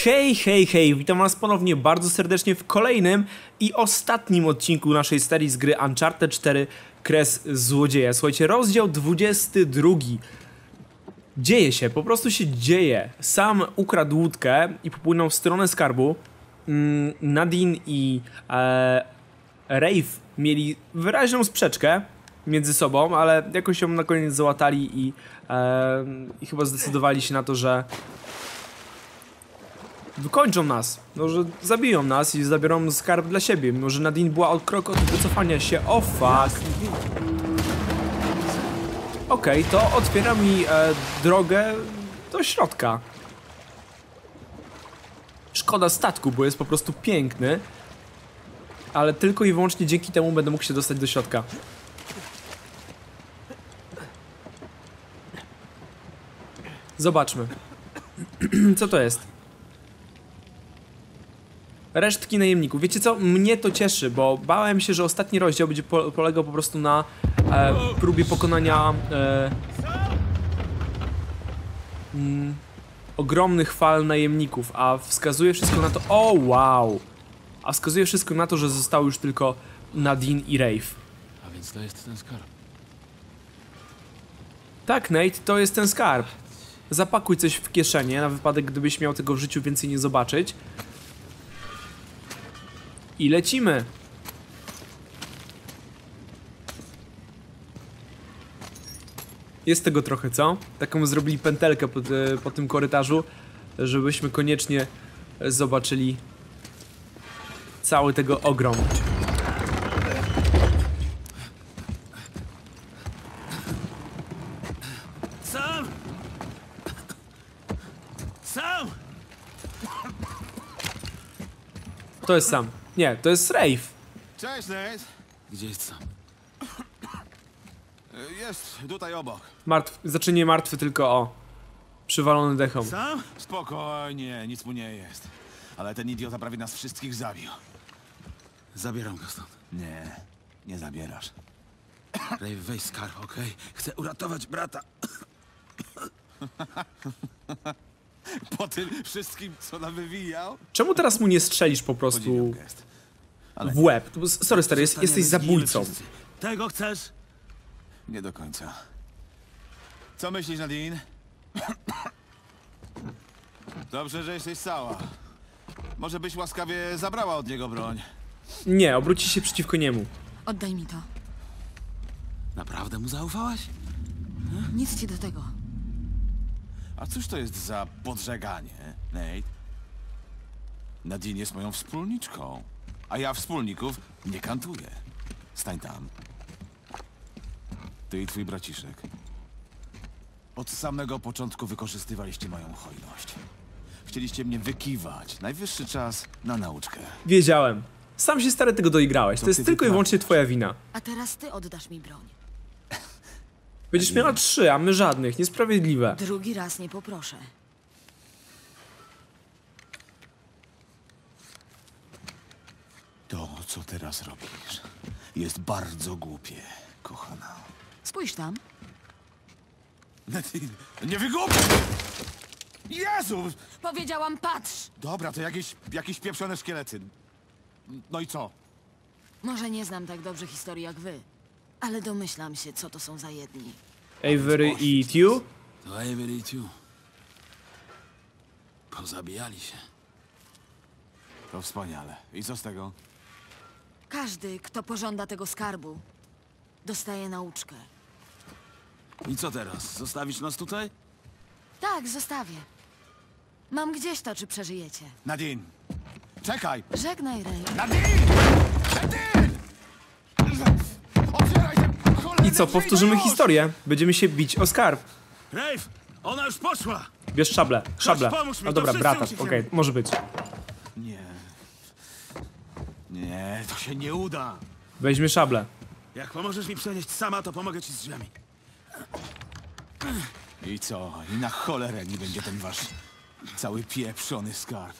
Hej, hej, hej, witam was ponownie bardzo serdecznie w kolejnym i ostatnim odcinku naszej serii z gry Uncharted 4 Kres Złodzieja. Słuchajcie, rozdział 22. Dzieje się, po prostu się dzieje. Sam ukradł łódkę i popłynął w stronę skarbu. Nadine i Rafe mieli wyraźną sprzeczkę między sobą, ale jakoś ją na koniec załatali i chyba zdecydowali się na to, że wykończą nas, no, że zabiją nas i zabiorą skarb dla siebie, mimo że Nadine była od kroku od wycofania się. O fuck. Okej, to otwiera mi drogę do środka. Szkoda statku, bo jest po prostu piękny, ale tylko i wyłącznie dzięki temu będę mógł się dostać do środka. Zobaczmy. Co to jest? Resztki najemników. Wiecie co? Mnie to cieszy, bo bałem się, że ostatni rozdział będzie polegał po prostu na próbie pokonania ogromnych fal najemników, a wskazuje wszystko na to... O, wow! A wskazuje wszystko na to, że zostały już tylko Nadine i Rafe. A więc to jest ten skarb. Tak, Nate, to jest ten skarb. Zapakuj coś w kieszenie, na wypadek gdybyś miał tego w życiu więcej nie zobaczyć. I lecimy. Jest tego trochę, co? Taką zrobili pętelkę po tym korytarzu, żebyśmy koniecznie zobaczyli cały tego ogrom. Sam! Sam! To jest Sam. Nie, to jest Rafe. Cześć, Nate. Gdzie jest Sam? Jest tutaj obok. Znaczy nie martwy, tylko o. Przywalony dechą. Sam? Spokojnie, nic mu nie jest. Ale ten idiota prawie nas wszystkich zabił. Zabieram go stąd. Nie, nie zabierasz. Rafe, weź skarb, okej? Chcę uratować brata. Po tym wszystkim, co nam wywijał? Czemu teraz mu nie strzelisz po prostu Podziwiam gest. Ale w łeb? Sorry stary, jesteś Zostaniemy zabójcą. wszyscy. Tego chcesz? nie do końca. Co myślisz, Nadine? Dobrze, że jesteś cała. Może byś łaskawie zabrała od niego broń. Nie, obróci się przeciwko niemu. Oddaj mi to. Naprawdę mu zaufałaś? Nic ci do tego. A cóż to jest za podżeganie, Nate? Nadine jest moją wspólniczką, a ja wspólników nie kantuję. Stań tam. Ty i twój braciszek. Od samego początku wykorzystywaliście moją hojność. Chcieliście mnie wykiwać. Najwyższy czas na nauczkę. Wiedziałem. Sam się stary tego doigrałeś. To To jest ty tylko i wyłącznie twoja wina. A teraz ty oddasz mi broń. Będziesz miała 3, a my żadnych. Niesprawiedliwe. Drugi raz nie poproszę. To, co teraz robisz, jest bardzo głupie, kochana. Spójrz tam. Nadine, nie wygłupiaj! Jezu! Powiedziałam, patrz! Dobra, to jakieś pieprzone szkielety. No i co? Może nie znam tak dobrze historii jak wy, ale domyślam się, co to są za jedni. Avery i Tew? To Avery i Tew. Pozabijali się. To wspaniale. I co z tego? Każdy, kto pożąda tego skarbu, dostaje nauczkę. I co teraz? Zostawisz nas tutaj? Tak, zostawię. Mam gdzieś to, czy przeżyjecie. Nadine! Czekaj! Żegnaj, Ray. Nadine! Nadine! Otwieraj te cholerne I co, drzwi, powtórzymy no już! historię. Będziemy się bić o skarb. Rafe! Ona już poszła! Bierz szablę. Szablę. pomóż mi, No to dobra, wszyscy brata. uciekniemy. Okej, może być. Nie. Nie, to się nie uda. Weźmy szablę. Jak pomożesz mi przenieść sama, to pomogę ci z drzwiami. I co? I na cholerę mi będzie ten wasz cały pieprzony skarb.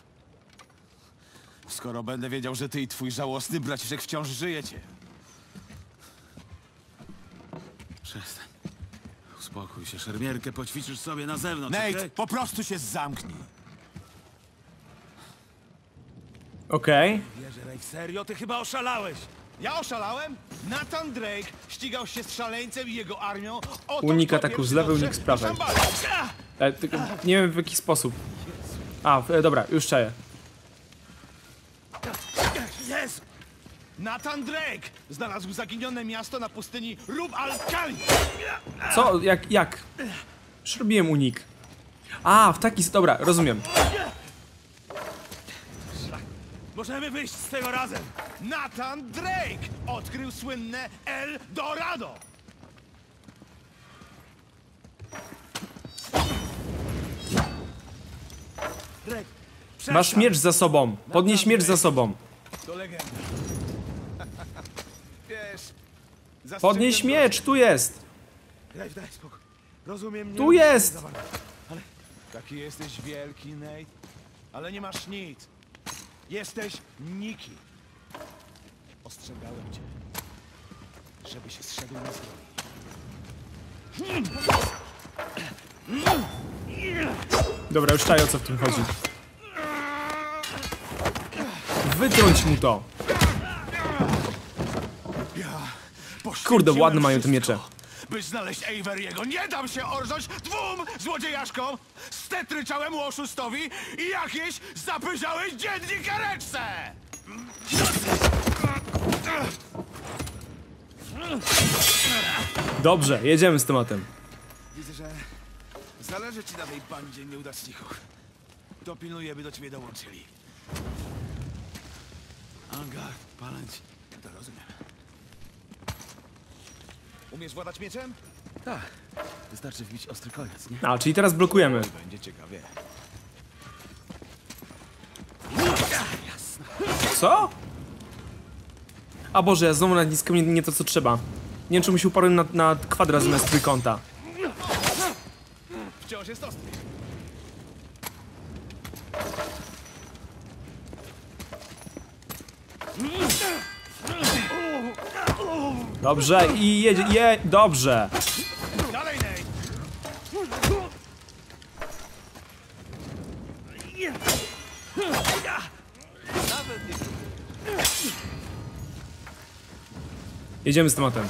Skoro będę wiedział, że ty i twój żałosny braciszek wciąż żyjecie. Przestań. Uspokój się, szermierkę poćwiczysz sobie na zewnątrz, Nate, okej? po prostu się zamknij. Okej. Wierzę, Ray, serio? Ty chyba oszalałeś! Ja oszalałem? Nathan Drake ścigał się z szaleńcem i jego armią. Unik ataków z lewej, unik z prawej. Nie wiem w jaki sposób. Dobra, już czaję. Jezu! Nathan Drake znalazł zaginione miasto na pustyni Rub al-Khali. Co? Jak? Już robiłem unik. W taki... Dobra, rozumiem. Możemy wyjść z tego razem. Nathan Drake odkrył słynne El Dorado. Drake, Masz miecz za sobą. Podnieś miecz za sobą. to legenda. Wiesz... Podnieś miecz, tu jest. Daj spokój. Rozumiem. Tu jest. Ale taki jesteś wielki, Nate. Ale nie masz nic. Jesteś nikim. Ostrzegałem cię, żeby się zszedł na zdrowie. Dobra, już czaję, o co w tym chodzi. Wytrąć mu to. Kurde, ładne mają te miecze. By znaleźć Avery'ego, nie dam się orząć dwóm złodziejaszkom! Stetryczałem oszustowi i jakiejś zapyziałej dziennikareczce! Dobrze, jedziemy z tematem. Widzę, że zależy ci na tej bandzie nieudaczników. Dopilnuję, by do ciebie dołączyli. Angard, palęć, to rozumiem. Umiesz władać mieczem? Tak. Wystarczy wbić ostry koniec, nie? Czyli teraz blokujemy. Będzie ciekawie. Co? Boże, ja znowu naciskam nie to co trzeba. Nie wiem, czemu się uparłem na kwadrat zamiast trójkąta. Wciąż jest ostry. Dobrze, i jedzie, dobrze. Dalej, Nate! Jedziemy z tematem.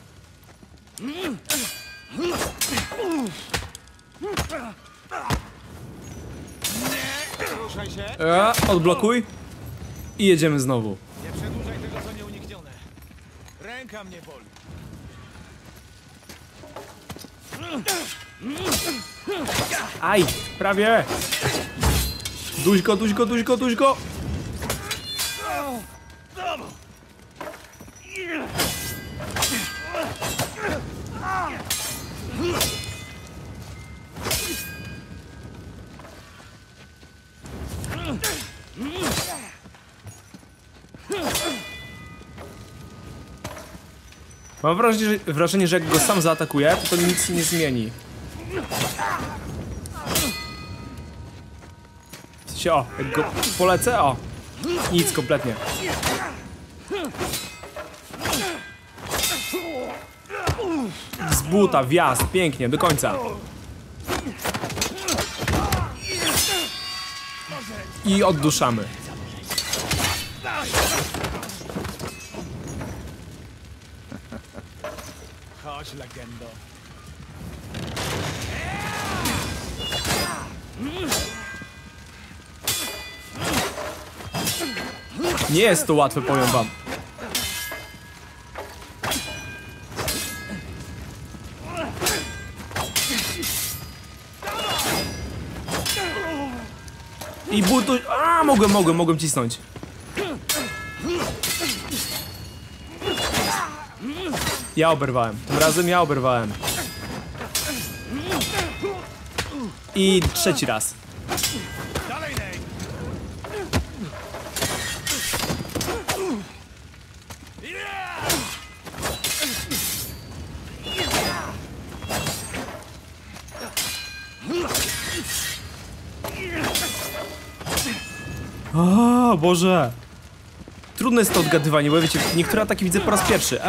Ruszaj się! Odblokuj. I jedziemy znowu. Nie przedłużaj tego, co nieuniknione. Ręka mnie boli. Aj, prawie. Duś go. Mam wrażenie, że jak go sam zaatakuję, to nic się nie zmieni. Jak go polecę, nic kompletnie. Z buta, wjazd, pięknie, do końca. I odduszamy. Chodź, legendo. Nie jest to łatwe, powiem wam. I butu... mogłem cisnąć. Ja oberwałem. Tym razem ja oberwałem. I trzeci raz. Dalej, Nate! Boże. Trudne jest to odgadywanie, bo wiecie, niektóre ataki widzę po raz pierwszy.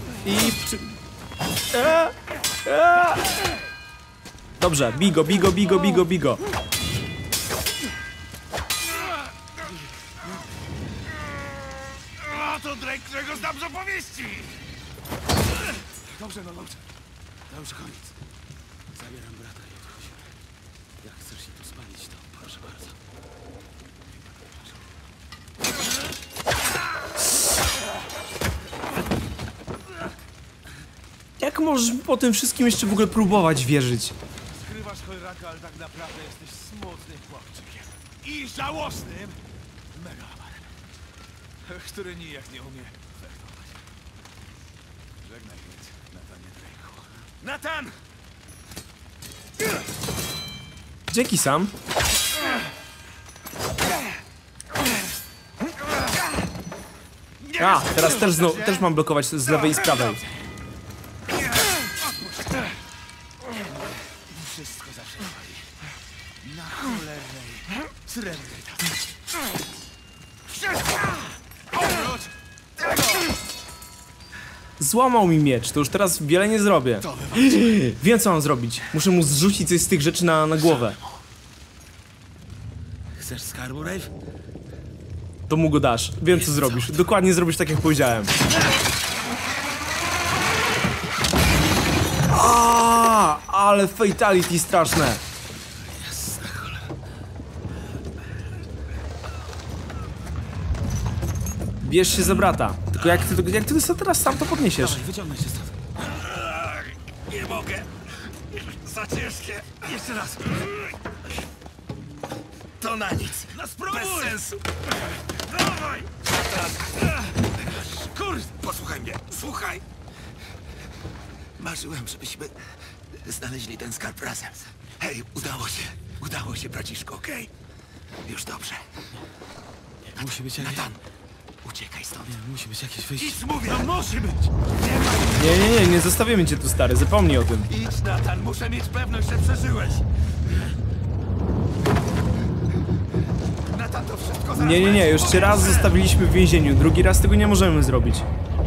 Dobrze, bigo. Dobrze, no dobrze. To już koniec. Zabieram brata i odchodzimy. Jak chcesz się tu spalić, to proszę bardzo. Jak możesz po tym wszystkim jeszcze w ogóle próbować wierzyć? Skrywasz choleraka, ale tak naprawdę jesteś smutnym chłopczykiem. I żałosnym megalomanem, który nijak nie umie fechtować. Żegnaj więc, Nathanie Drake'u. Nathan! Dzięki, Sam. A, teraz też mam blokować z lewej i z prawej. Wszystko zawsze chodzi. Na cholernej, srebrnej tacy. Oprócz tego! Złamał mi miecz, to już teraz wiele nie zrobię. Wiem, co mam zrobić. Muszę mu zrzucić coś z tych rzeczy na głowę. Chcesz skarbu, Rafe? To mu go dasz. Wiem, co zrobisz. Dokładnie zrobisz tak, jak powiedziałem. Ale fatality straszne. Bierz się za brata. Tylko jak ty sobie teraz sam to podniesiesz? Dawaj, wyciągnę się stąd. Nie mogę. Za ciężkie. Jeszcze raz. To na nic. No spróbuj. Bez sensu. Dawaj. Kurde. Posłuchaj mnie. Słuchaj. Marzyłem, żebyśmy znaleźli ten skarb razem. Hej, udało się. Udało się, braciszku, okej? Już dobrze. Musi być jakieś... Nathan, uciekaj stąd. Nie, musi być jakieś wyjście. Idź, mówię! No musi być! Nie zostawimy cię tu, stary, zapomnij o tym. Idź, Nathan, muszę mieć pewność, że przeżyłeś. Nathan, to wszystko zaraz... Nie, już cię raz zostawiliśmy w więzieniu, drugi raz tego nie możemy zrobić.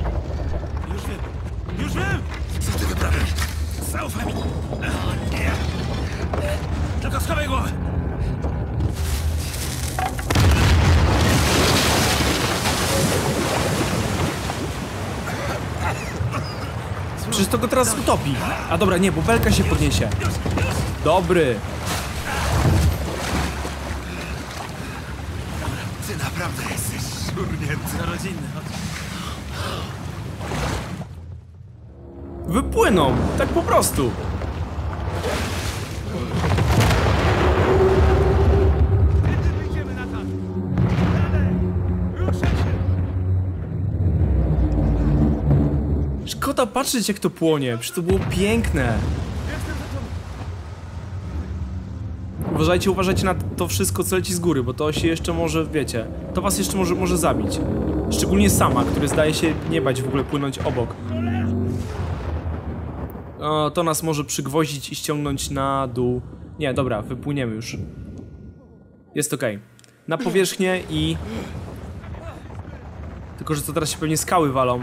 Już wiem! Co ty wyprawiasz? Zaufaj mi! Nie! Tylko schowaj głowę! Przecież to go teraz utopi. A dobra, nie, bo belka się podniesie. Dobry. Ty naprawdę jesteś szurnięty. Rodzinny, chodź. Wypłyną, tak po prostu. Wyjdziemy, Nathan! Dalej! Ruszaj się! Szkoda patrzeć, jak to płonie, przecież to było piękne. Uważajcie na to wszystko, co leci z góry, bo to się jeszcze może, wiecie, to was jeszcze może zabić. Szczególnie Sama, który zdaje się nie bać w ogóle płynąć obok. O, to nas może przygwoździć i ściągnąć na dół. Nie, dobra, wypłyniemy już. Jest okej. Na powierzchnię i... Tylko, że to teraz się pewnie skały walą.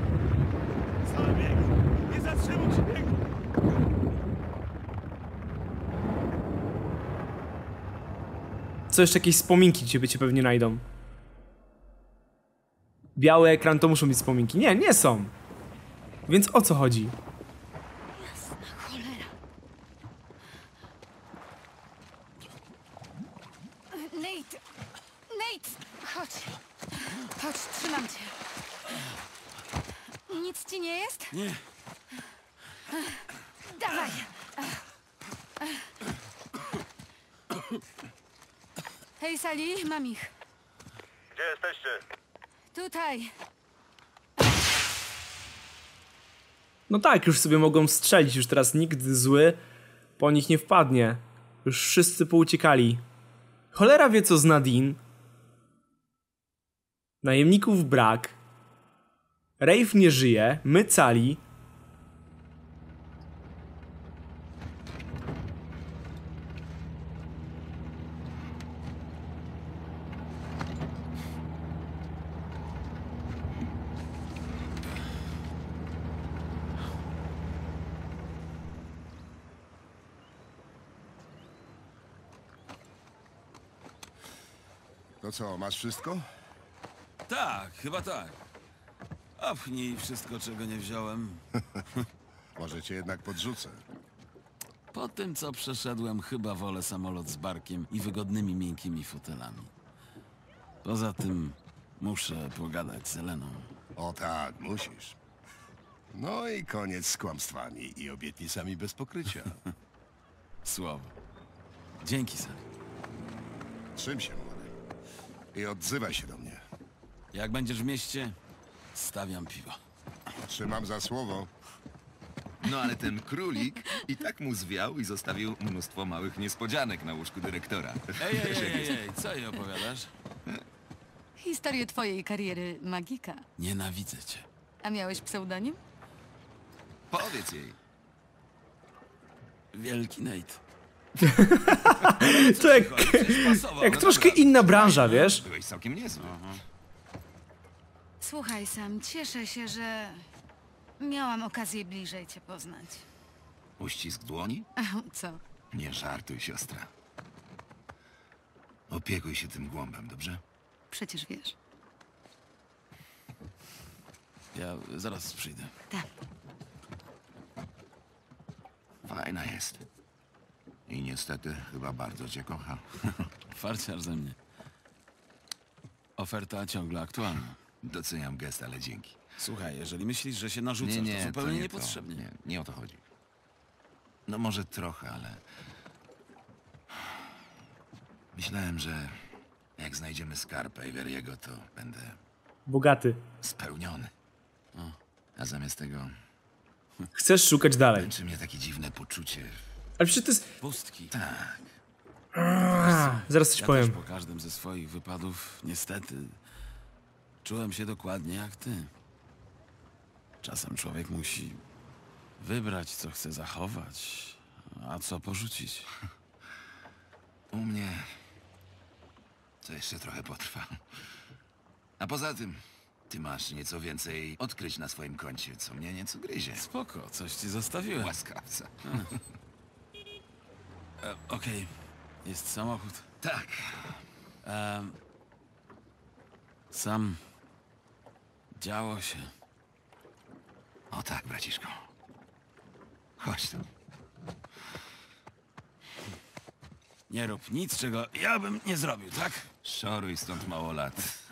Nie zatrzymuj się! Co jeszcze, jakieś wspominki cię pewnie najdą. Biały ekran to muszą być wspominki. Nie są. Więc o co chodzi? Cholera. Nate! Nate! Chodź. Chodź, trzymam cię. Nic ci nie jest? Nie. Dawaj! Hej, Sally, mam ich. Gdzie jesteście? Tutaj. No tak, już sobie mogą strzelić, już teraz nikt zły po nich nie wpadnie. Już wszyscy pouciekali. Cholera wie, co z Nadine. Najemników brak. Rafe nie żyje, my cali. To co, masz wszystko? Tak, chyba tak. Opchnij wszystko, czego nie wziąłem. Może cię jednak podrzucę. Po tym, co przeszedłem, chyba wolę samolot z barkiem i wygodnymi, miękkimi fotelami. Poza tym muszę pogadać z Eleną. O tak, musisz. No i koniec z kłamstwami i obietnicami bez pokrycia. Słowo. Dzięki, Sally. Trzym się, młody. I odzywaj się do mnie. Jak będziesz w mieście, stawiam piwo. Trzymam za słowo. No ale ten królik i tak mu zwiał i zostawił mnóstwo małych niespodzianek na łóżku dyrektora. Ej, co jej opowiadasz? Historię twojej kariery magika. Nienawidzę cię. A miałeś pseudonim? Powiedz jej. Wielki Nate. To jak, Pasował, jak no troszkę dobra. inna branża, wiesz? Byłeś całkiem niezły. Słuchaj, Sam, cieszę się, że miałam okazję bliżej cię poznać. Uścisk dłoni? Co? Nie żartuj, siostra. Opiekuj się tym głąbem, dobrze? Przecież wiesz. Ja zaraz przyjdę. Tak. Fajna jest. I niestety chyba bardzo cię kocha. Farciarz ze mnie. Oferta ciągle aktualna. Doceniam gest, ale dzięki. Słuchaj, jeżeli myślisz, że się narzucasz, to zupełnie niepotrzebnie. Nie o to chodzi. No może trochę, ale... Myślałem, że jak znajdziemy skarb Averiego, to będę Bogaty. spełniony. A zamiast tego Chcesz szukać dalej. męczy mnie takie dziwne poczucie. Ale przecież to jest... Pustki. Tak, Zaraz coś Ja powiem. też po każdym ze swoich wypadów, niestety, czułem się dokładnie jak ty. Czasem człowiek musi wybrać, co chce zachować, a co porzucić. u mnie to jeszcze trochę potrwa. A poza tym, ty masz nieco więcej odkryć na swoim koncie, co mnie nieco gryzie. Spoko, coś ci zostawiłem. Łaskawca. Okej, jest samochód. Tak, Sam działo się. o tak, braciszko. Chodź tu. Nie rób nic, czego ja bym nie zrobił, tak? Szoruj stąd mało lat.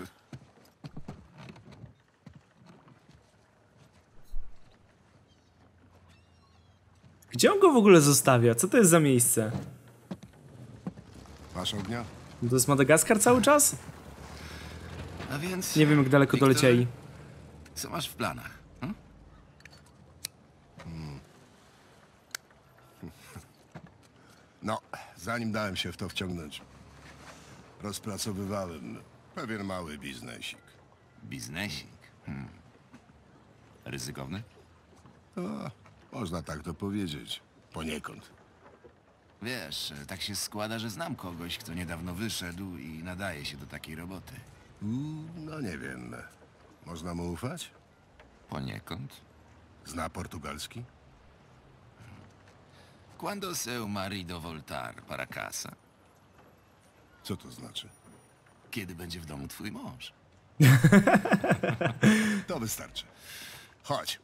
Gdzie on go w ogóle zostawia? Co to jest za miejsce? Masz ognia? To jest Madagaskar cały czas? A więc... Nie wiem, jak daleko Wiktor, dolecieli. Co masz w planach? Hm? No, zanim dałem się w to wciągnąć, rozpracowywałem pewien mały biznesik. Biznesik. Ryzykowny? To można tak to powiedzieć. Poniekąd. Wiesz, tak się składa, że znam kogoś, kto niedawno wyszedł i nadaje się do takiej roboty. No nie wiem. Można mu ufać? Poniekąd. Zna portugalski? Quando seu marido voltar para casa? Co to znaczy? Kiedy będzie w domu twój mąż? To wystarczy. Chodź.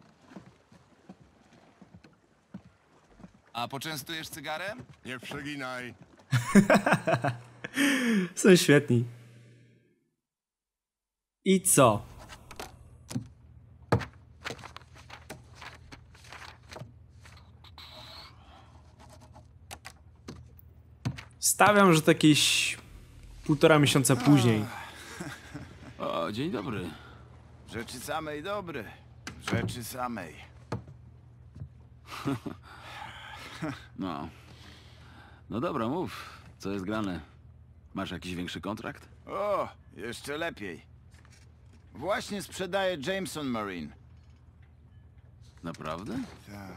A poczęstujesz cygarem? Nie przeginaj. Są świetni. I co? Stawiam, że to jakieś 1,5 miesiąca później. O, dzień dobry. Rzeczy samej dobry. Rzeczy samej. No. No dobra, mów. Co jest grane? Masz jakiś większy kontrakt? O, jeszcze lepiej. Właśnie sprzedaję Jameson Marine. Naprawdę? Tak.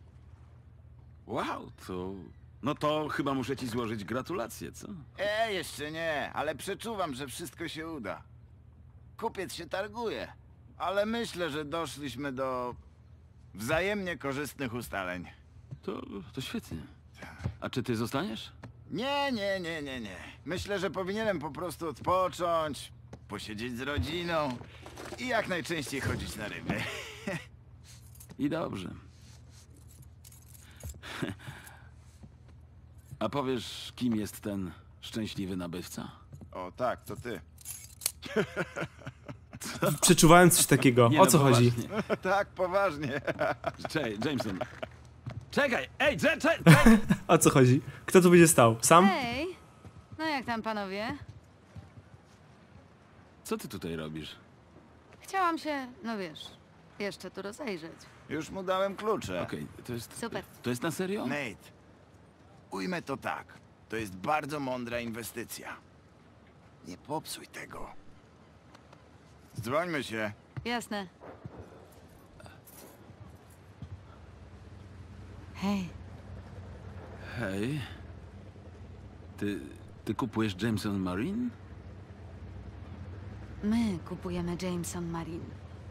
Wow, to... No to chyba muszę ci złożyć gratulacje, co? Jeszcze nie, ale przeczuwam, że wszystko się uda. Kupiec się targuje, ale myślę, że doszliśmy do wzajemnie korzystnych ustaleń. To świetnie. A czy ty zostaniesz? Nie. Myślę, że powinienem po prostu odpocząć, posiedzieć z rodziną i jak najczęściej chodzić na ryby. I dobrze. A powiesz, kim jest ten szczęśliwy nabywca? O tak, to ty. Przeczuwałem coś takiego. Nie, O no co chodzi? poważnie. Tak, poważnie. Jameson. Czekaj! Ej, O co chodzi? Kto tu będzie stał? Sam? Hej! No jak tam, panowie? Co ty tutaj robisz? Chciałam się, no wiesz, jeszcze tu rozejrzeć. Już mu dałem klucze. Okej, to jest... Super. To jest na serio? Nate, ujmę to tak. To jest bardzo mądra inwestycja. Nie popsuj tego. Zdrońmy się. Jasne. Hej, Hej. Ty kupujesz Jameson Marine? my kupujemy Jameson Marine.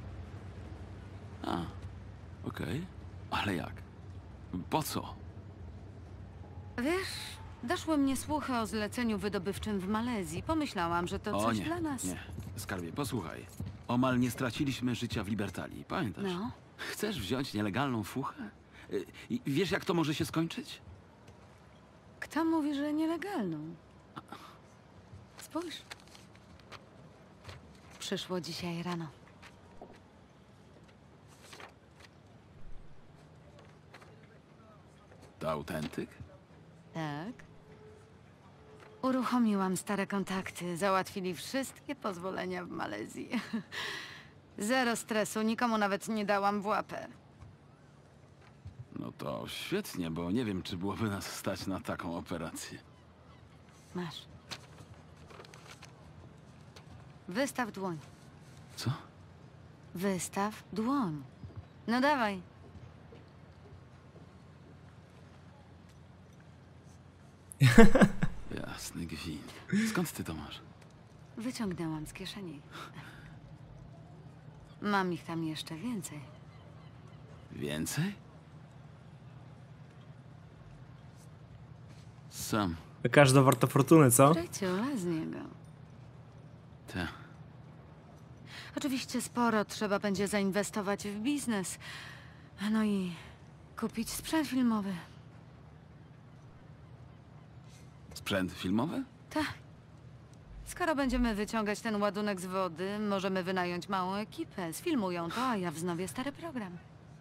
A, okej. Ale jak? Po co? Wiesz, doszły mnie słuchy o zleceniu wydobywczym w Malezji. Pomyślałam, że to O coś nie, dla nas. nie. Skarbie, posłuchaj. Omal nie straciliśmy życia w Libertalii, pamiętasz? No. Chcesz wziąć nielegalną fuchę? I wiesz, jak to może się skończyć? Kto mówi, że nielegalną? Spójrz. Przyszło dzisiaj rano. To autentyk? Tak. Uruchomiłam stare kontakty. Załatwili wszystkie pozwolenia w Malezji. Zero stresu, nikomu nawet nie dałam w łapę. No to świetnie, bo nie wiem, czy byłoby nas stać na taką operację. Masz. Wystaw dłoń. Co? Wystaw dłoń. No dawaj. Jasny gwint. Skąd ty to masz? Wyciągnęłam z kieszeni. Mam ich tam jeszcze więcej. Więcej? Sam. Każda warta fortuny, co? Życiu, z niego. Te. Oczywiście sporo trzeba będzie zainwestować w biznes. No i kupić sprzęt filmowy. Sprzęt filmowy? Tak. Skoro będziemy wyciągać ten ładunek z wody, możemy wynająć małą ekipę. Sfilmują to, a ja wznowię stary program.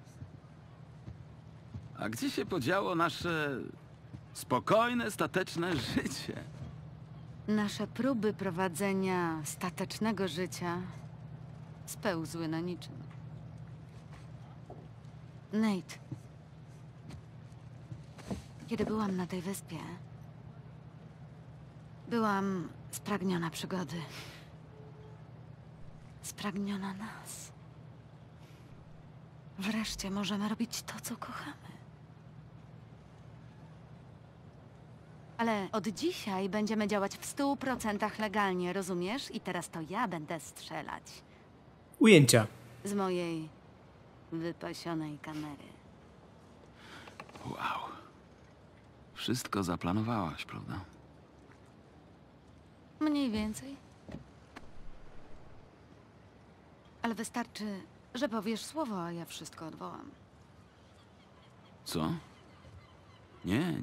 A gdzie się podziało nasze spokojne, stateczne życie? Nasze próby prowadzenia statecznego życia spełzły na niczym. Nate. Kiedy byłam na tej wyspie, byłam spragniona przygody. Spragniona nas. Wreszcie możemy robić to, co kochamy. Ale od dzisiaj będziemy działać w 100% legalnie, rozumiesz? I teraz to ja będę strzelać. Ujęcia. Z mojej wypasionej kamery. Wow. Wszystko zaplanowałaś, prawda? Mniej więcej. Ale wystarczy, że powiesz słowo, a ja wszystko odwołam. Co? Nie.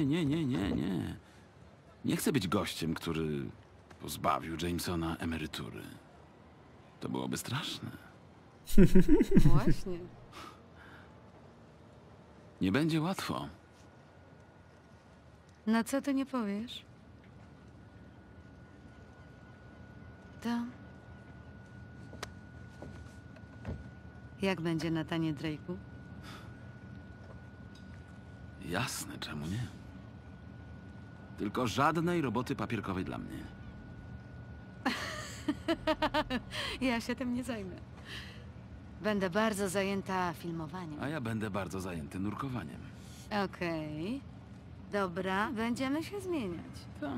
Nie chcę być gościem, który pozbawił Jamesona emerytury. To byłoby straszne. Właśnie. Nie będzie łatwo. No co ty nie powiesz? To... Jak będzie Nathanie Drake'u? Jasne, czemu nie? Tylko żadnej roboty papierkowej dla mnie. Ja się tym nie zajmę. Będę bardzo zajęta filmowaniem. A ja będę bardzo zajęty nurkowaniem. Okej. Dobra, będziemy się zmieniać. Tak.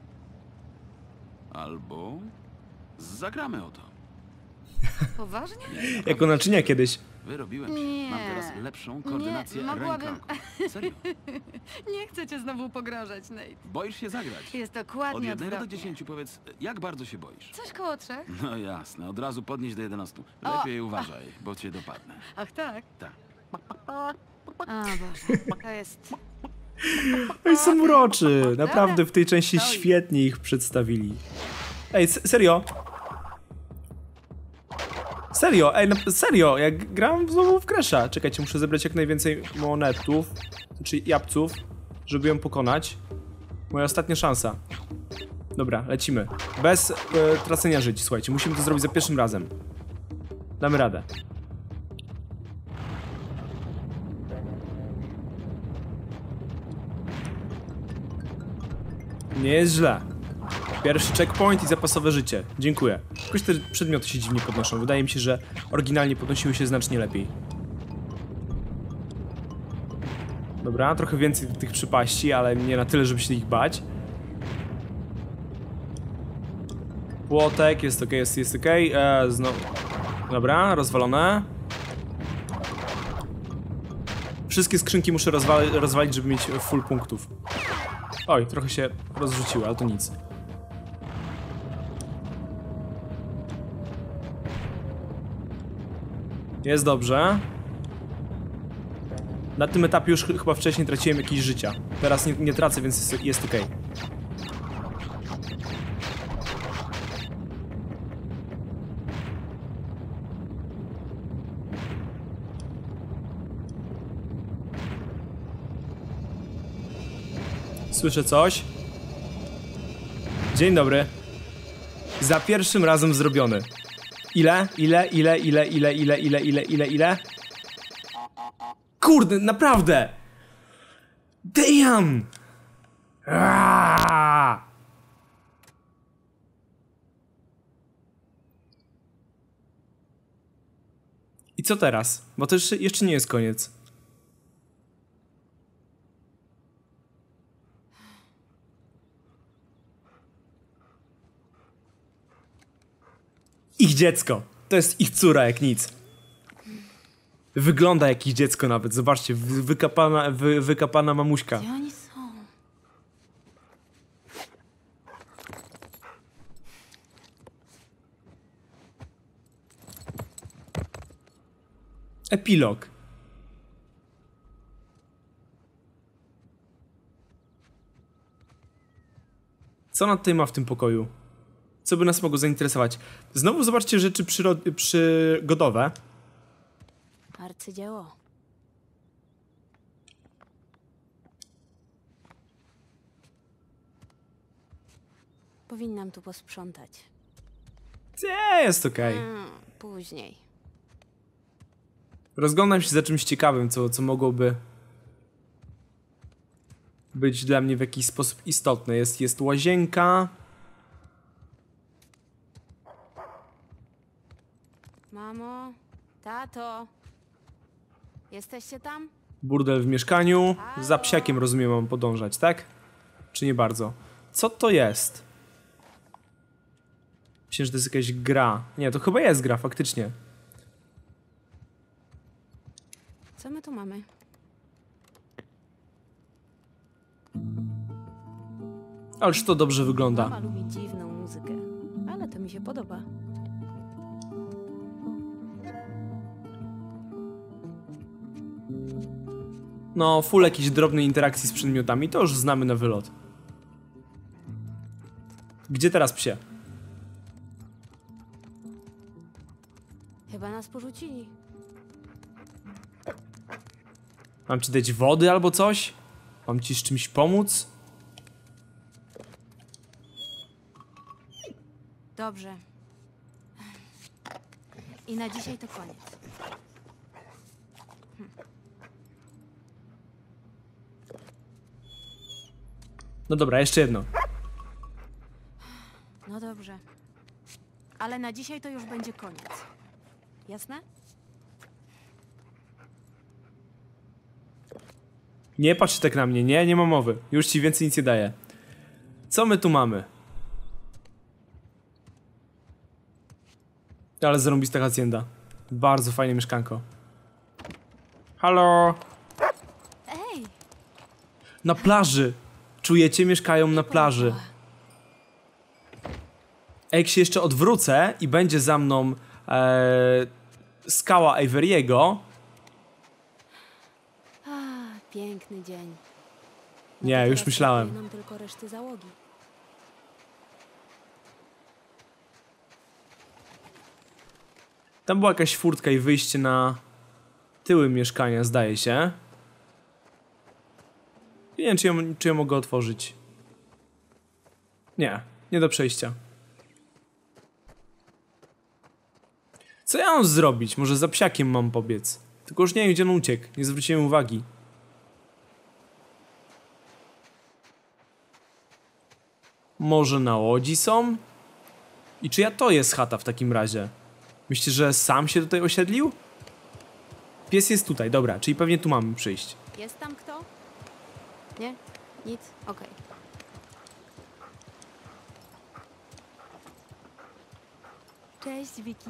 Albo zagramy o to. Poważnie? Jako naczynia kiedyś. Wyrobiłem się. Nie. Mam teraz lepszą koordynację Nie, mogłabym- ręka. Serio? Nie chcę chcecie znowu pogrążać, Nate? Boisz się zagrać? Jest Od dokładnie 1 do odwrotnie. 10 powiedz, jak bardzo się boisz? Coś koło 3? No jasne, od razu podnieś do 11. O! Lepiej uważaj, bo cię dopadnę. Ach tak? Tak. O Boże, to jest... Ej, są uroczy. Naprawdę w tej części Stoi. świetnie ich przedstawili. Ej, serio? Serio, ej, serio, jak gram znowu w Crash'a. Czekajcie, muszę zebrać jak najwięcej monetów, czy jabłców, żeby ją pokonać. Moja ostatnia szansa. Dobra, lecimy. Bez tracenia żyć, słuchajcie, musimy to zrobić za pierwszym razem. Damy radę. Nie jest źle. Pierwszy checkpoint i zapasowe życie. Dziękuję. Jakoś te przedmioty się dziwnie podnoszą. Wydaje mi się, że oryginalnie podnosiły się znacznie lepiej. Dobra, trochę więcej tych przypaści, ale nie na tyle, żeby się ich bać. Płotek, jest ok, jest ok. Znowu. Dobra, rozwalone. Wszystkie skrzynki muszę rozwalić, żeby mieć full punktów. Oj, trochę się rozrzuciło, ale to nic. Jest dobrze. Na tym etapie już chyba wcześniej traciłem jakieś życia. Teraz nie tracę, więc jest ok. Słyszę coś. Dzień dobry. Za pierwszym razem zrobiony. Ile? Kurde, naprawdę! Damn! Aaaa! I co teraz? Bo to jeszcze nie jest koniec. Ich dziecko. To jest ich córa jak nic. Wygląda jak ich dziecko nawet. Zobaczcie, wykapana mamuśka. Gdzie oni są? Epilog. Co ona tutaj ma w tym pokoju? Co by nas mogło zainteresować? Znowu zobaczcie rzeczy przygodowe. Arcydzieło. Powinnam tu posprzątać. Jest okej. Później. Rozglądam się za czymś ciekawym, co mogłoby być dla mnie w jakiś sposób istotne. Jest łazienka. Mamo, tato, jesteście tam? Burdel w mieszkaniu. Za psiakiem, rozumiem, mam podążać, tak? Czy nie bardzo? Co to jest? Myślę, że to jest jakaś gra. Nie, to chyba jest gra, faktycznie. Co my tu mamy? Ależ to dobrze wygląda. Mama lubi dziwną muzykę, ale to mi się podoba. No, full jakiejś drobnej interakcji z przedmiotami, to już znamy na wylot. Gdzie teraz psie? Chyba nas porzucili. Mam ci dać wody albo coś? Mam ci z czymś pomóc? Dobrze. I na dzisiaj to koniec. No dobra, jeszcze jedno. No dobrze. Ale na dzisiaj to już będzie koniec. Jasne? Nie patrz tak na mnie, nie ma mowy. Już ci więcej nic nie daję. Co my tu mamy? Ale zarąbista hacienda. Bardzo fajne mieszkanko. Halo? Ej! Na plaży. Czujecie? Mieszkają na plaży. A jak się jeszcze odwrócę i będzie za mną skała Avery'ego. Piękny dzień. Nie, już myślałem. Nam tylko reszty załogi. Tam była jakaś furtka i wyjście na tyły mieszkania, zdaje się. Nie wiem, czy ją mogę otworzyć. Nie do przejścia. Co ja mam zrobić? Może za psiakiem mam pobiec. Tylko już nie wiem, gdzie on uciekł. Nie zwróciłem uwagi. Może na łodzi są? I czyja to jest chata w takim razie? Myślicie, że sam się tutaj osiedlił? Pies jest tutaj, dobra, czyli pewnie tu mamy przyjść. Jest tam kto? Nie? Nic? Okej. Cześć, Wiki.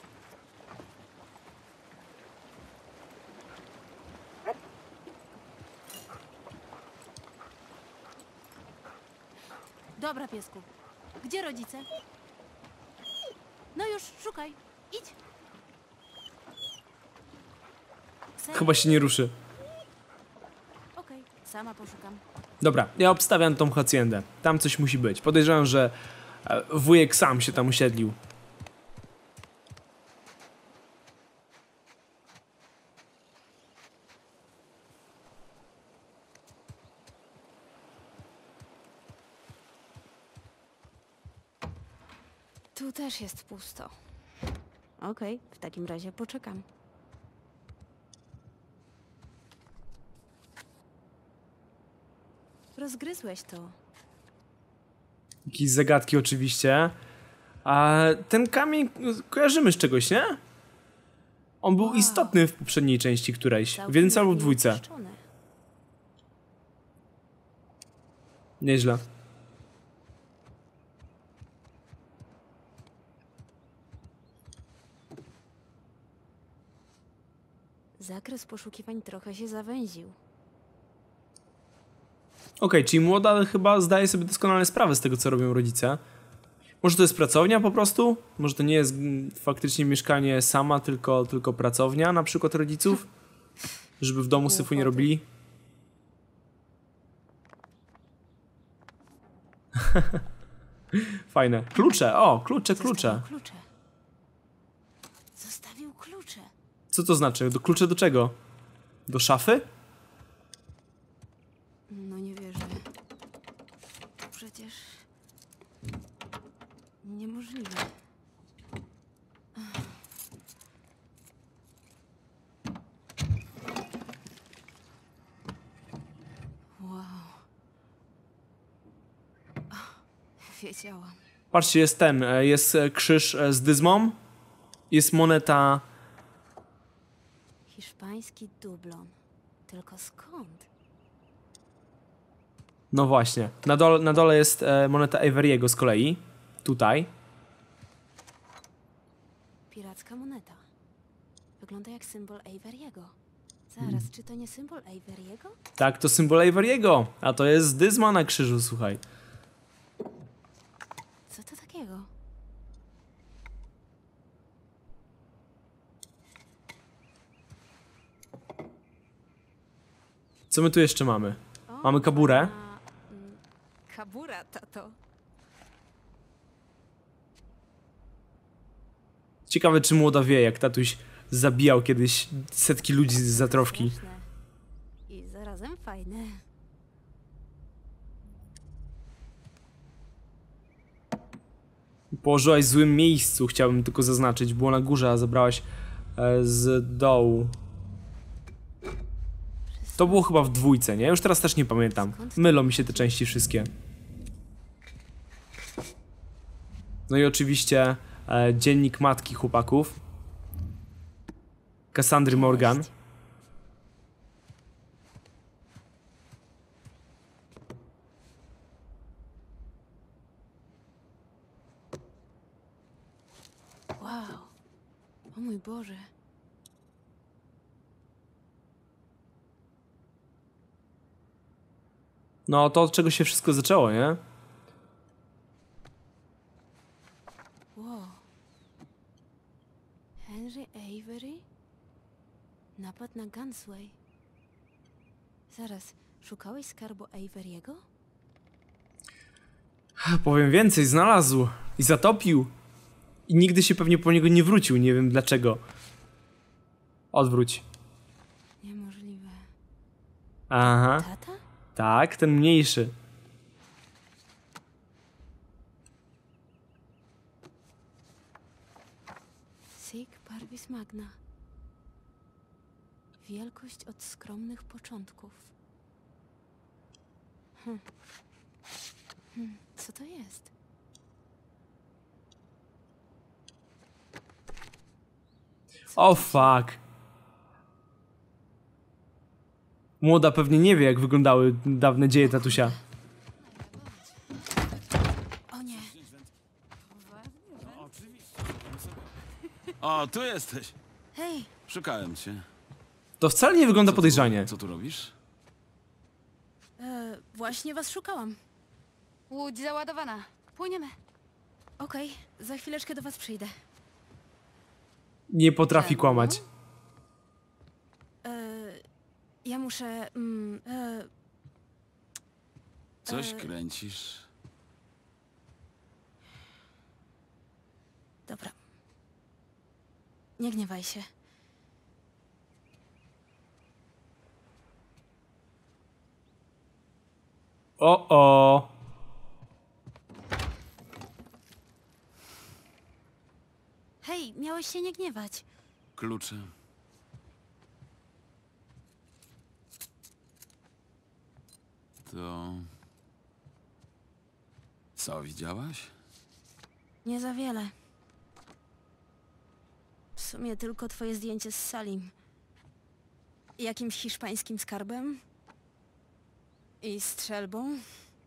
Dobra, piesku. Gdzie rodzice? No już, szukaj. Idź. Serio? Chyba się nie ruszy. Okej, sama poszukam. Dobra, ja obstawiam tą haciendę. Tam coś musi być. Podejrzewam, że wujek sam się tam osiedlił. Tu też jest pusto. Okej, w takim razie poczekam. Rozgryzłeś to. Jakieś zagadki oczywiście. A ten kamień kojarzymy z czegoś, nie? On był istotny w poprzedniej części którejś. W jedynce albo w dwójce. Oczyszczone. Nieźle. Zakres poszukiwań trochę się zawęził. Okej, czyli młoda chyba zdaje sobie doskonale sprawę z tego, co robią rodzice. Może to jest pracownia po prostu? Może to nie jest faktycznie mieszkanie sama, tylko pracownia na przykład rodziców? Żeby w domu syfu nie robili? Fajne. Klucze! O, klucze. Zostawił klucze. Co to znaczy? Klucze do czego? Do szafy? No nie wierzę. To przecież... niemożliwe. Wow. Wiedziałam. Patrzcie, jest krzyż z dyzmą. Jest moneta... Hiszpański dublon. Tylko skąd? No właśnie. Na dole jest moneta Avery'ego z kolei. Tutaj. Piracka moneta. Wygląda jak symbol Avery'ego. Zaraz, czy to nie symbol Avery'ego? Tak, to symbol Avery'ego. A to jest dyzma na krzyżu, słuchaj. Co to takiego? Co my tu jeszcze mamy? Mamy kaburę. Kabura, tato. Ciekawe, czy młoda wie, jak tatuś zabijał kiedyś setki ludzi z zatrowki. Śmieszne. I zarazem fajne. Położyłaś w złym miejscu, chciałbym tylko zaznaczyć. Było na górze, a zabrałaś z dołu. To było chyba w dwójce, nie? Już teraz też nie pamiętam. Mylą mi się te części wszystkie. No i oczywiście dziennik matki chłopaków. Cassandry Morgan. Wow. O mój Boże. No to od czego się wszystko zaczęło, nie? Wow. Henry Avery? Napad na Gunsway. Zaraz, szukałeś skarbu Avery'ego? Powiem więcej, znalazł i zatopił. I nigdy się pewnie po niego nie wrócił, nie wiem dlaczego. Odwróć. Niemożliwe. Aha. Tata? Tak, ten mniejszy. Sic parvis magna. Wielkość od skromnych początków. Co to jest? O fuck. Młoda pewnie nie wie, jak wyglądały dawne dzieje tatusia. O nie. O, tu jesteś. Hej, Szukałem cię. To wcale nie wygląda podejrzanie. Co tu robisz? właśnie was szukałam. Łódź załadowana. Płyniemy. Okej, za chwileczkę do was przyjdę. Nie potrafi kłamać. Ja muszę... Coś kręcisz? Dobra. Nie gniewaj się. O. Hej, miałeś się nie gniewać. Klucze. To... Co, widziałaś? Nie za wiele. W sumie tylko twoje zdjęcie z Salim. Jakimś hiszpańskim skarbem. I strzelbą.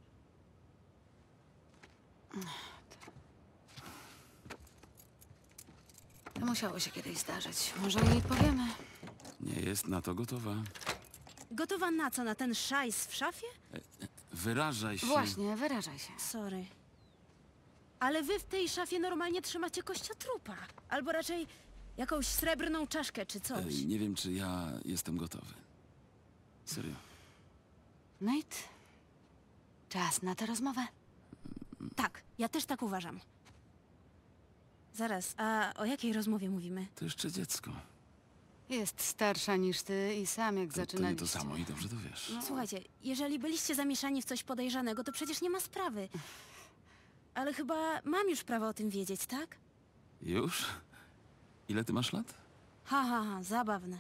To musiało się kiedyś zdarzyć. Może jej powiemy. Nie jest na to gotowa. Gotowa na co? Na ten szajs w szafie? Wyrażaj się. Właśnie, wyrażaj się. Sorry. Ale wy w tej szafie normalnie trzymacie kościotrupa. Albo raczej jakąś srebrną czaszkę czy coś. Nie wiem, czy ja jestem gotowy. Serio. Nate? Czas na tę rozmowę. Tak, ja też tak uważam. Zaraz, a o jakiej rozmowie mówimy? To jeszcze dziecko. Jest starsza niż ty i sam jak To nie zaczynaliście. to samo i dobrze to wiesz. Słuchajcie, jeżeli byliście zamieszani w coś podejrzanego, to przecież nie ma sprawy. Ale chyba mam już prawo o tym wiedzieć, tak? Już? Ile ty masz lat? Ha, zabawne.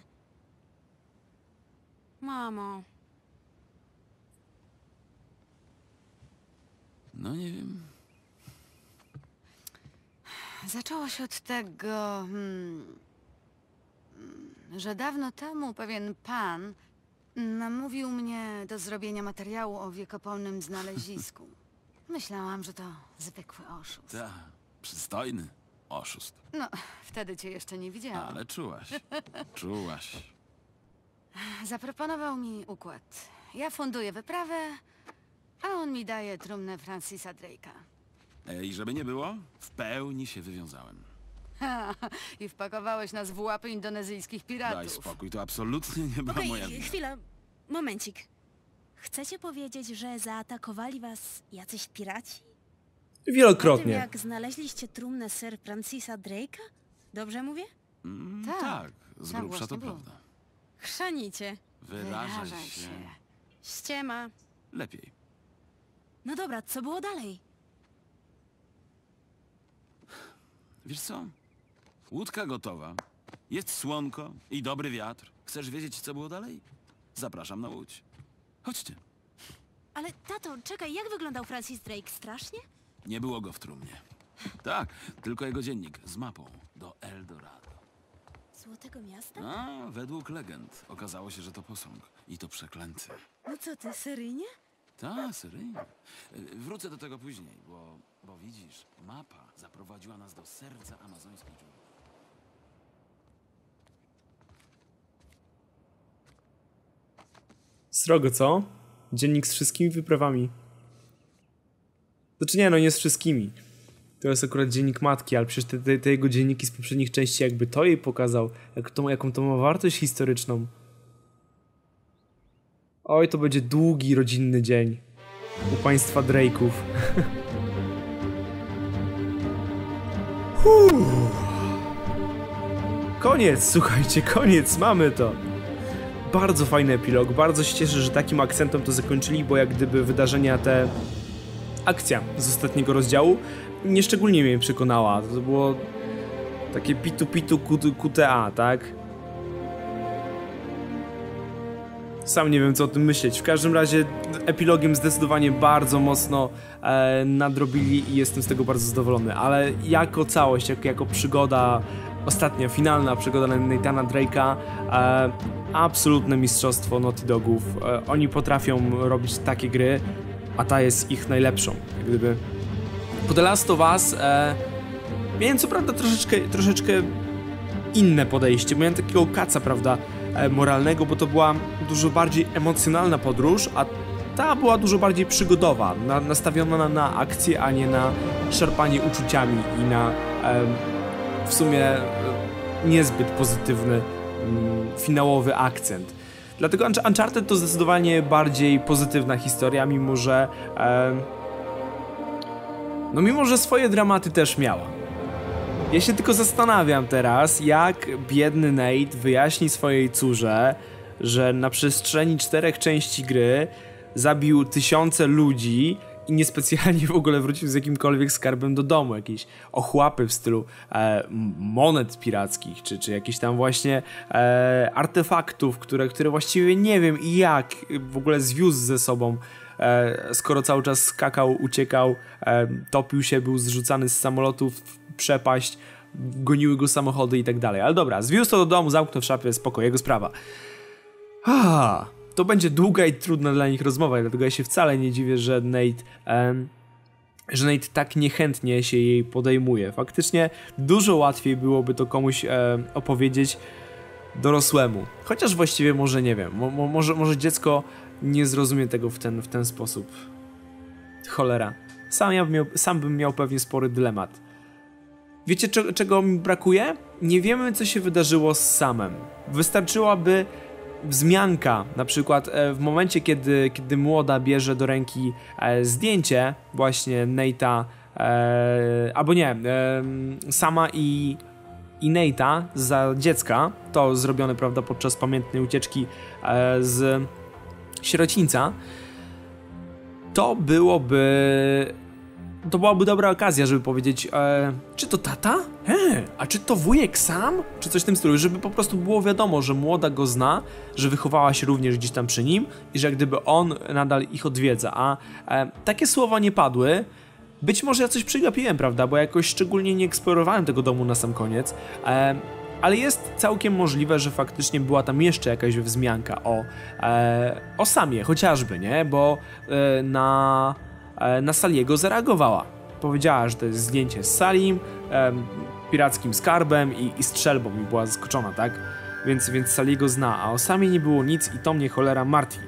Mamo, No nie wiem. Zaczęło się od tego, że dawno temu pewien pan namówił mnie do zrobienia materiału o wiekopomnym znalezisku. Myślałam, że to zwykły oszust. Ta, przystojny oszust. No, wtedy cię jeszcze nie widziałam. Ale czułaś. Czułaś. Zaproponował mi układ. Ja funduję wyprawę, a on mi daje trumnę Francisa Drake'a. I żeby nie było, w pełni się wywiązałem. I wpakowałeś nas w łapy indonezyjskich piratów. Daj spokój, to absolutnie nie była okej, moja wina. chwila, momencik. Chcecie powiedzieć, że zaatakowali was jacyś piraci? Po tym, Wielokrotnie. jak znaleźliście trumnę Sir Francisa Drake'a? Dobrze mówię? Tak, z tak grubsza to właśnie było. prawda. Chrzanicie. Wyrażaj się. Ściema. Lepiej. No dobra, co było dalej? Wiesz co? Łódka gotowa. Jest słonko i dobry wiatr. Chcesz wiedzieć, co było dalej? Zapraszam na łódź. Chodźcie. Ale tato, czekaj, jak wyglądał Francis Drake? Strasznie? Nie było go w trumnie. Tak, tylko jego dziennik z mapą do Eldorado. Złotego Miasta? A, według legend okazało się, że to posąg. I to przeklęty. No co ty, seryjnie? Tak, seryjnie. Wrócę do tego później, bo widzisz, mapa zaprowadziła nas do serca amazońskiej dżungli. Srogo, co? dziennik z wszystkimi wyprawami. Znaczy nie, no nie z wszystkimi. To jest akurat dziennik matki, ale przecież te jego dzienniki z poprzednich części jakby to jej pokazał, jaką to ma wartość historyczną. Oj, to będzie długi rodzinny dzień u państwa Drake'ów. Koniec, słuchajcie, koniec, mamy to. Bardzo fajny epilog, bardzo się cieszę, że takim akcentem to zakończyli, bo jak gdyby wydarzenia te... Akcja z ostatniego rozdziału nieszczególnie mnie przekonała. To było takie pitu QTA, tak? Sam nie wiem, co o tym myśleć. W każdym razie epilogiem zdecydowanie bardzo mocno nadrobili i jestem z tego bardzo zadowolony. Ale jako całość, jako przygoda, ostatnia, finalna przygoda Nathana Drake'a, absolutne mistrzostwo Naughty Dogów. Oni potrafią robić takie gry, a ta jest ich najlepszą. Jak gdyby po The Last of Us miałem co prawda troszeczkę inne podejście. Miałem takiego kaca, prawda, moralnego, bo to była dużo bardziej emocjonalna podróż, a ta była dużo bardziej przygodowa, nastawiona na akcję, a nie na szarpanie uczuciami i na w sumie niezbyt pozytywny finałowy akcent. Dlatego Uncharted to zdecydowanie bardziej pozytywna historia, mimo że mimo że swoje dramaty też miała. Ja się tylko zastanawiam teraz, jak biedny Nate wyjaśni swojej córze, że na przestrzeni 4 części gry zabił tysiące ludzi i niespecjalnie w ogóle wrócił z jakimkolwiek skarbem do domu. Jakieś ochłapy w stylu monet pirackich, czy jakieś tam właśnie artefaktów, które właściwie nie wiem jak w ogóle zwiózł ze sobą, skoro cały czas skakał, uciekał, topił się, był zrzucany z samolotów w przepaść, goniły go samochody i tak dalej. Ale dobra, zwiózł to do domu, zamknął w szafie, spoko, jego sprawa. To będzie długa i trudna dla nich rozmowa, dlatego ja się wcale nie dziwię, że Nate tak niechętnie się jej podejmuje. Faktycznie dużo łatwiej byłoby to komuś opowiedzieć dorosłemu. Chociaż właściwie może nie wiem, może dziecko nie zrozumie tego w ten sposób. Cholera. Sam bym miał pewnie spory dylemat. Wiecie, czego mi brakuje? Nie wiemy, co się wydarzyło z Samem. Wystarczyłaby wzmianka, na przykład w momencie, kiedy młoda bierze do ręki zdjęcie właśnie Nate'a, albo nie, Sama i Nate'a za dziecka, to zrobione, prawda, podczas pamiętnej ucieczki z sierocińca, to byłaby dobra okazja, żeby powiedzieć, czy to tata? A czy to wujek Sam? Czy coś w tym stylu, żeby po prostu było wiadomo, że młoda go zna, że wychowała się również gdzieś tam przy nim i że jak gdyby on nadal ich odwiedza, a takie słowa nie padły. Być może ja coś przegapiłem, prawda, bo jakoś szczególnie nie eksplorowałem tego domu na sam koniec, ale jest całkiem możliwe, że faktycznie była tam jeszcze jakaś wzmianka o Samie, chociażby, nie, bo na Saliego zareagowała. Powiedziała, że to jest zdjęcie z Salim, pirackim skarbem i strzelbą i była zaskoczona, tak? Więc Saliego zna, a o Samie nie było nic i to mnie cholera martwi.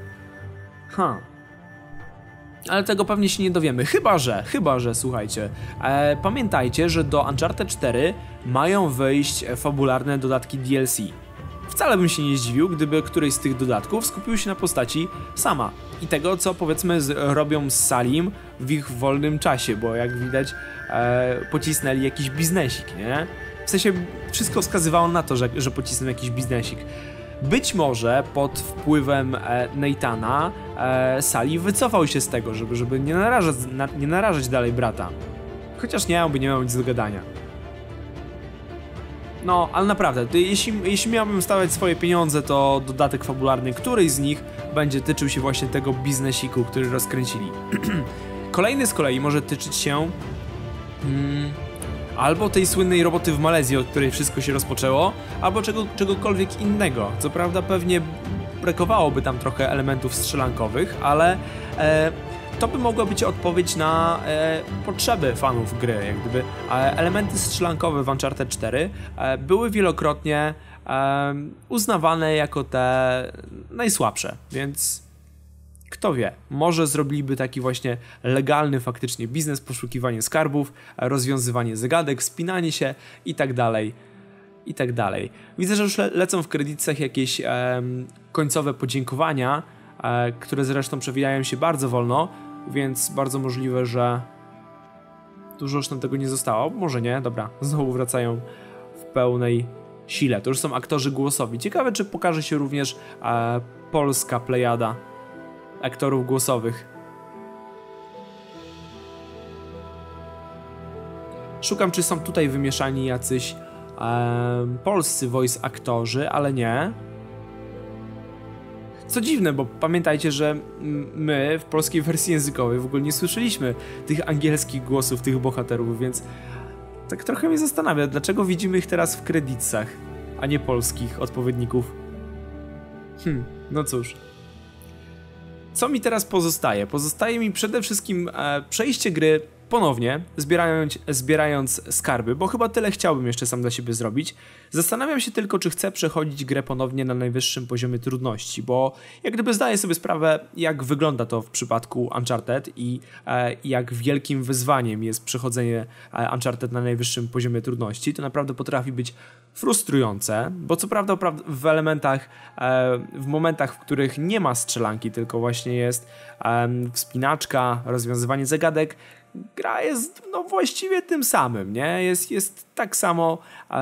Ale tego pewnie się nie dowiemy, chyba że słuchajcie, pamiętajcie, że do Uncharted 4 mają wyjść fabularne dodatki DLC. Wcale bym się nie zdziwił, gdyby któryś z tych dodatków skupił się na postaci Sama i tego, co powiedzmy robią z Salim w ich wolnym czasie, bo jak widać pocisnęli jakiś biznesik, nie? W sensie wszystko wskazywało na to, że pocisnął jakiś biznesik. Być może pod wpływem Nathana Sali wycofał się z tego, żeby nie narażać dalej brata. Chociaż nie miał nic do gadania. No, ale naprawdę, jeśli miałbym stawiać swoje pieniądze, to dodatek fabularny, któryś z nich będzie tyczył się właśnie tego biznesiku, który rozkręcili. Kolejny z kolei może tyczyć się albo tej słynnej roboty w Malezji, od której wszystko się rozpoczęło, albo czegokolwiek innego. Co prawda pewnie brakowałoby tam trochę elementów strzelankowych, ale to by mogła być odpowiedź na potrzeby fanów gry, jak gdyby elementy strzelankowe w Uncharted 4 były wielokrotnie uznawane jako te najsłabsze, więc Kto wie, może zrobiliby taki właśnie legalny faktycznie biznes, poszukiwanie skarbów, rozwiązywanie zagadek, wspinanie się i tak dalej, i tak dalej. Widzę, że już lecą w kredytach jakieś końcowe podziękowania, które zresztą przewijają się bardzo wolno, więc bardzo możliwe, że dużo już nam tego nie zostało. Może nie, dobra, znowu wracają w pełnej sile. To już są aktorzy głosowi. Ciekawe, czy pokaże się również polska plejada aktorów głosowych. Szukam, czy są tutaj wymieszani jacyś polscy voice aktorzy, ale nie. Co dziwne, bo pamiętajcie, że my w polskiej wersji językowej w ogóle nie słyszeliśmy tych angielskich głosów tych bohaterów, więc tak trochę mnie zastanawia, dlaczego widzimy ich teraz w kredytach, a nie polskich odpowiedników. No cóż. Co mi teraz pozostaje? Pozostaje mi przede wszystkim przejście gry ponownie, zbierając skarby, bo chyba tyle chciałbym jeszcze sam dla siebie zrobić. Zastanawiam się tylko, czy chcę przechodzić grę ponownie na najwyższym poziomie trudności, bo jak gdyby zdaję sobie sprawę, jak wygląda to w przypadku Uncharted i jak wielkim wyzwaniem jest przechodzenie Uncharted na najwyższym poziomie trudności. To naprawdę potrafi być frustrujące, bo co prawda w elementach, w momentach, w których nie ma strzelanki, tylko właśnie jest wspinaczka, rozwiązywanie zagadek, gra jest no właściwie tym samym, nie? Jest tak samo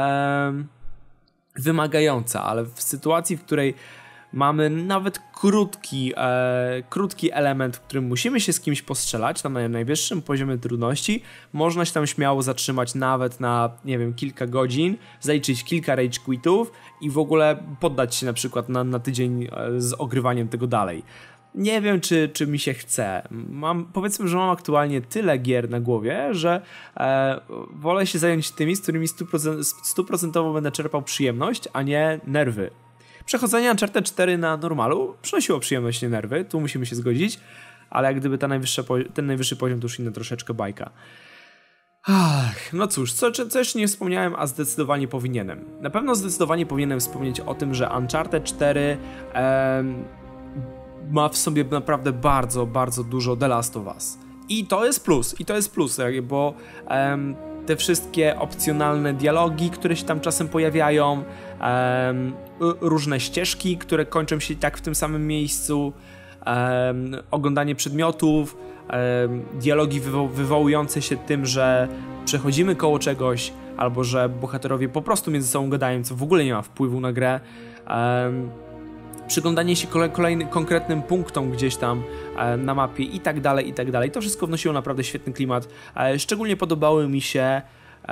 wymagająca, ale w sytuacji, w której mamy nawet krótki element, w którym musimy się z kimś postrzelać na najwyższym poziomie trudności, można się tam śmiało zatrzymać nawet na, nie wiem, kilka godzin, zaliczyć kilka rage quitów i w ogóle poddać się na przykład na tydzień z ogrywaniem tego dalej. Nie wiem, czy mi się chce. Powiedzmy, że mam aktualnie tyle gier na głowie, że wolę się zająć tymi, z którymi 100% będę czerpał przyjemność, a nie nerwy. Przechodzenie Uncharted 4 na normalu przynosiło przyjemność, nie nerwy, tu musimy się zgodzić, ale jak gdyby ten najwyższy poziom to już inna troszeczkę bajka. No cóż, co jeszcze nie wspomniałem, a zdecydowanie powinienem. Na pewno zdecydowanie powinienem wspomnieć o tym, że Uncharted 4 ma w sobie naprawdę bardzo, bardzo dużo The Last of Us. I to jest plus, bo te wszystkie opcjonalne dialogi, które się tam czasem pojawiają, różne ścieżki, które kończą się tak w tym samym miejscu, oglądanie przedmiotów, dialogi wywołujące się tym, że przechodzimy koło czegoś, albo że bohaterowie po prostu między sobą gadają, co w ogóle nie ma wpływu na grę, przyglądanie się kolejnym konkretnym punktom gdzieś tam na mapie i tak dalej, i tak dalej. To wszystko wnosiło naprawdę świetny klimat. Szczególnie podobały mi się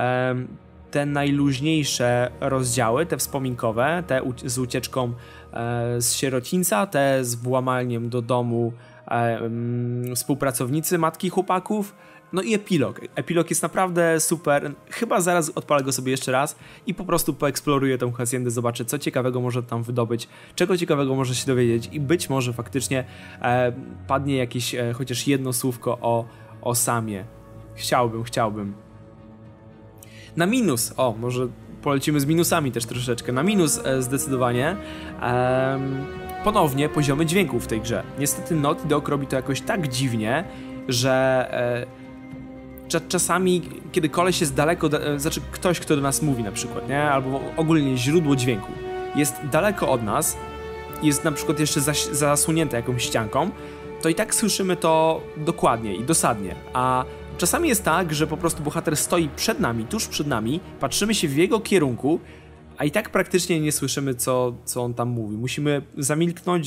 te najluźniejsze rozdziały, te wspominkowe, te z ucieczką z sierocińca, te z włamaniem do domu współpracownicy matki chłopaków. No i epilog. Epilog jest naprawdę super. Chyba zaraz odpalę go sobie jeszcze raz i po prostu poeksploruję tą haciendę, zobaczę, co ciekawego może tam wydobyć, czego ciekawego może się dowiedzieć i być może faktycznie padnie jakieś chociaż jedno słówko o Samie. Chciałbym. Na minus, może polecimy z minusami też troszeczkę. Na minus zdecydowanie ponownie poziomy dźwięków w tej grze. Niestety Naughty Dog robi to jakoś tak dziwnie, że czasami, kiedy koleś jest daleko, znaczy ktoś, kto do nas mówi na przykład, nie? Albo ogólnie źródło dźwięku jest daleko od nas, jest na przykład jeszcze zasunięte jakąś ścianką, to i tak słyszymy to dokładnie i dosadnie, a czasami jest tak, że po prostu bohater stoi przed nami, tuż przed nami, patrzymy się w jego kierunku, a i tak praktycznie nie słyszymy, co on tam mówi. Musimy zamilknąć,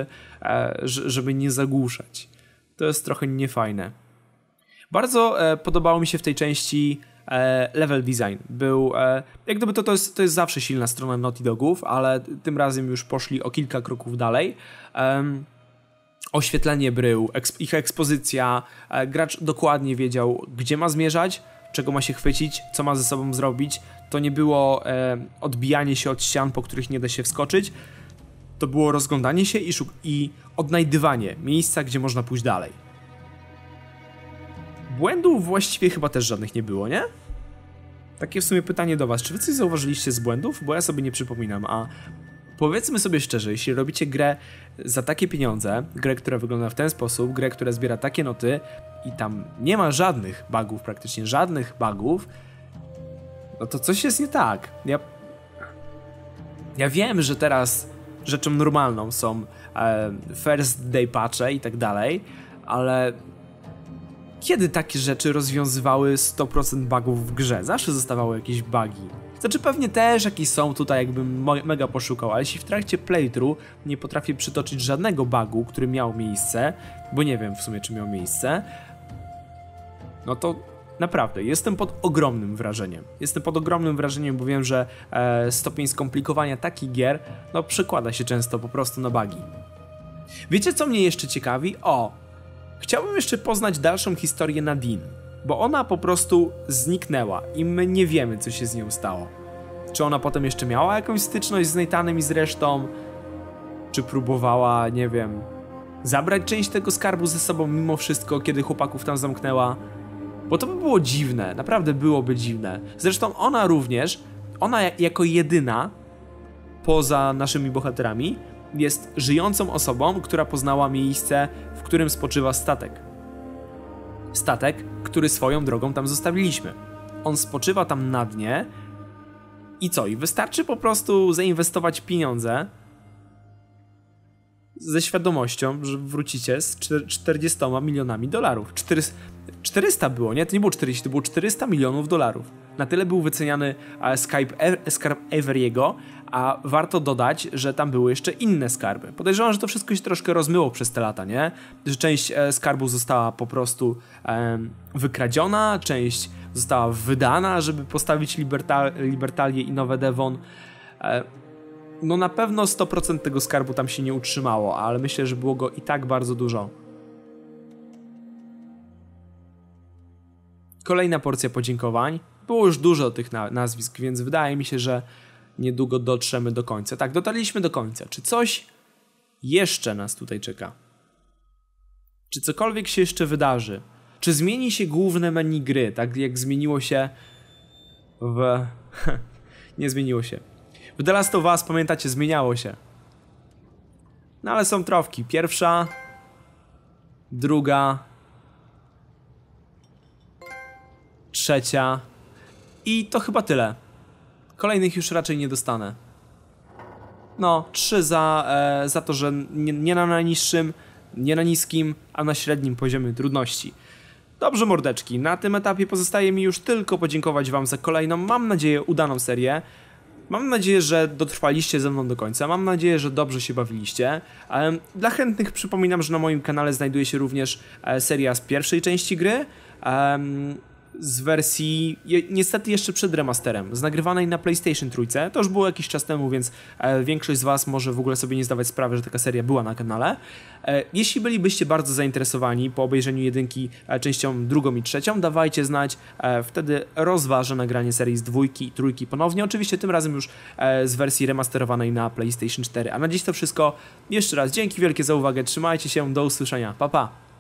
żeby nie zagłuszać. To jest trochę niefajne. Bardzo podobało mi się w tej części level design. Był, jak gdyby to jest zawsze silna strona Naughty Dogów, ale tym razem już poszli o kilka kroków dalej. Oświetlenie brył, ich ekspozycja, gracz dokładnie wiedział, gdzie ma zmierzać, czego ma się chwycić, co ma ze sobą zrobić. To nie było odbijanie się od ścian, po których nie da się wskoczyć. To było rozglądanie się i odnajdywanie miejsca, gdzie można pójść dalej. Błędów właściwie chyba też żadnych nie było, nie? Takie w sumie pytanie do was. Czy wy coś zauważyliście z błędów? Bo ja sobie nie przypominam, a Powiedzmy sobie szczerze, jeśli robicie grę za takie pieniądze, grę, która wygląda w ten sposób, grę, która zbiera takie noty i tam nie ma żadnych bugów, praktycznie żadnych bugów, no to coś jest nie tak. Ja wiem, że teraz rzeczą normalną są first day patche i tak dalej, ale kiedy takie rzeczy rozwiązywały 100% bugów w grze? Zawsze zostawały jakieś bugi. Znaczy pewnie też jakieś są tutaj, jakbym mega poszukał, ale jeśli w trakcie playthrough nie potrafię przytoczyć żadnego bugu, który miał miejsce, bo nie wiem w sumie czy miał miejsce, no to naprawdę jestem pod ogromnym wrażeniem. Jestem pod ogromnym wrażeniem, bo wiem, że stopień skomplikowania takich gier no przekłada się często po prostu na bugi. Wiecie co mnie jeszcze ciekawi? Chciałbym jeszcze poznać dalszą historię Nadine, bo ona po prostu zniknęła i my nie wiemy, co się z nią stało. Czy ona potem jeszcze miała jakąś styczność z Nathanem i z resztą? Czy próbowała, nie wiem, zabrać część tego skarbu ze sobą mimo wszystko, kiedy chłopaków tam zamknęła? Bo to by było dziwne, naprawdę byłoby dziwne. Zresztą ona również, jako jedyna, poza naszymi bohaterami, jest żyjącą osobą, która poznała miejsce, w którym spoczywa statek. Statek, który swoją drogą tam zostawiliśmy. On spoczywa tam na dnie i co? I wystarczy po prostu zainwestować pieniądze ze świadomością, że wrócicie z 40 milionami dolarów. 400 było, nie? To nie było 40, to było 400 milionów dolarów. Na tyle był wyceniany skarb Avery'ego, a warto dodać, że tam były jeszcze inne skarby. Podejrzewam, że to wszystko się troszkę rozmyło przez te lata, nie? Że część skarbu została po prostu wykradziona, część została wydana, żeby postawić Libertalię i Nowe Devon. No na pewno 100% tego skarbu tam się nie utrzymało, ale myślę, że było go i tak bardzo dużo. Kolejna porcja podziękowań. Było już dużo tych nazwisk, więc wydaje mi się, że niedługo dotrzemy do końca. Tak, dotarliśmy do końca. Czy coś jeszcze nas tutaj czeka? Czy cokolwiek się jeszcze wydarzy? Czy zmieni się główne menu gry, tak jak zmieniło się w... nie zmieniło się. W The Last of Us, pamiętacie, zmieniało się. No ale są trofki. Pierwsza, druga, trzecia i to chyba tyle. Kolejnych już raczej nie dostanę. No, 3 za to, że nie na najniższym, nie na niskim, a na średnim poziomie trudności. Dobrze, mordeczki, na tym etapie pozostaje mi już tylko podziękować wam za kolejną, mam nadzieję, udaną serię. Mam nadzieję, że dotrwaliście ze mną do końca, mam nadzieję, że dobrze się bawiliście. Dla chętnych przypominam, że na moim kanale znajduje się również seria z pierwszej części gry, z wersji, niestety jeszcze przed remasterem, z nagrywanej na PlayStation 3. To już było jakiś czas temu, więc większość z was może w ogóle sobie nie zdawać sprawy, że taka seria była na kanale. Jeśli bylibyście bardzo zainteresowani po obejrzeniu jedynki częścią drugą i trzecią, dawajcie znać, wtedy rozważę nagranie serii z dwójki i trójki ponownie, oczywiście tym razem już z wersji remasterowanej na PlayStation 4. A na dziś to wszystko, jeszcze raz dzięki wielkie za uwagę, trzymajcie się, do usłyszenia, pa pa!